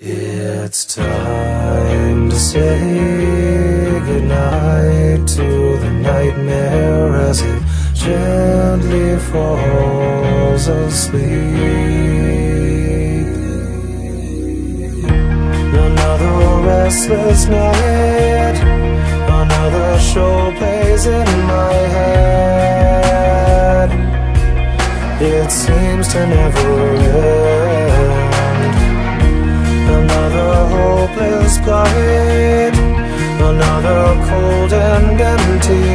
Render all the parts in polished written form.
It's time to say goodnight to the nightmare as it gently falls asleep. Another restless night, another show plays in my head. It seems to never end. Another hopeless plight, another cold and empty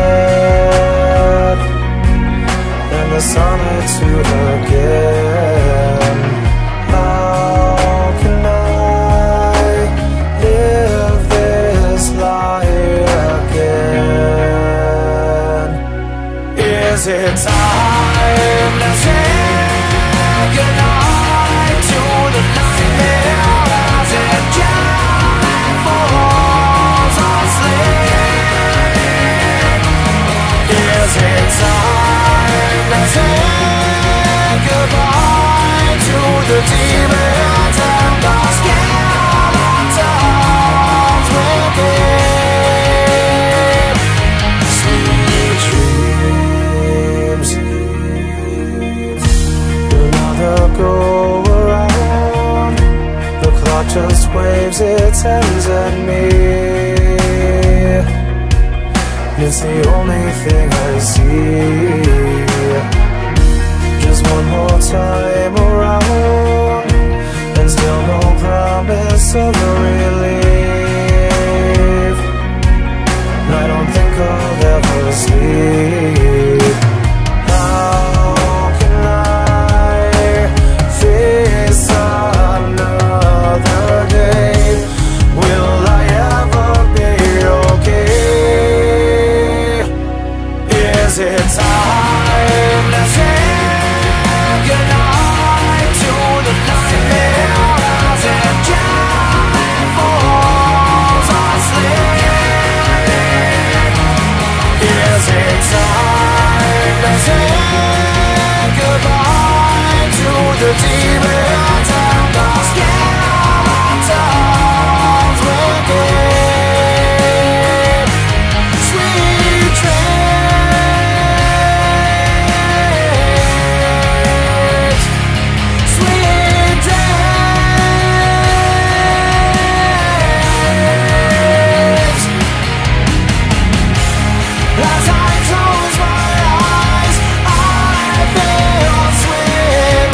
bed, and the solitude again. How can I live this lie again? Is it time to say goodnight to the nightmare? Is it time to say goodbye to the demons and the skeletons within? Sweet dreams. Another go around, the clock just waves its hands at me. It's the only thing I see. Just one more time around, and still no promise of a relief. I don't think I'll ever sleep. How can I face another day? Will I ever be okay? Is it time to say goodnight to the nightmare as it gently falls asleep? Is it time to say goodbye to the demons and the skeletons within? Sweet dreams. Sweet dreams. As I close my eyes, I feel sweet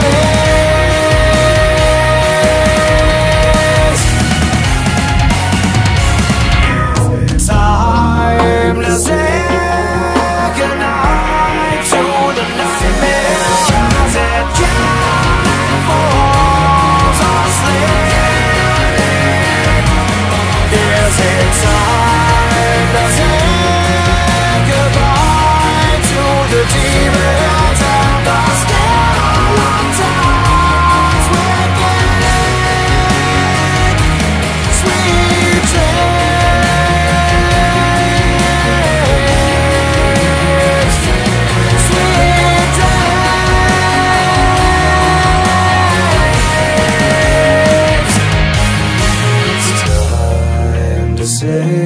release. Time to say goodnight to the nightmare as it gently falls asleep. Is it time to say goodbye to the demons and the skeletons within? Sweet dreams. Sweet dreams. It's time to say